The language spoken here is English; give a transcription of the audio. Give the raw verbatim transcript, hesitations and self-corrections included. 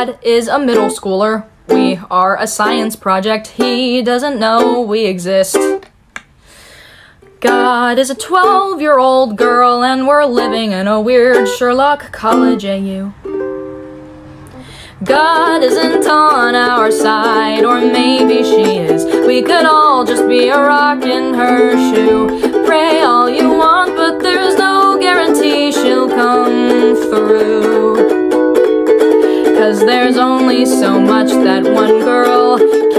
God is a middle schooler. We are a science project. He doesn't know we exist. God is a twelve-year-old girl, and we're living in a weird Sherlock College A U. God isn't on our side, or maybe she is. We could all just be a rock in her shoe. Pray all you want, but there's no guarantee she'll come through. 'Cause there's only so much that one girl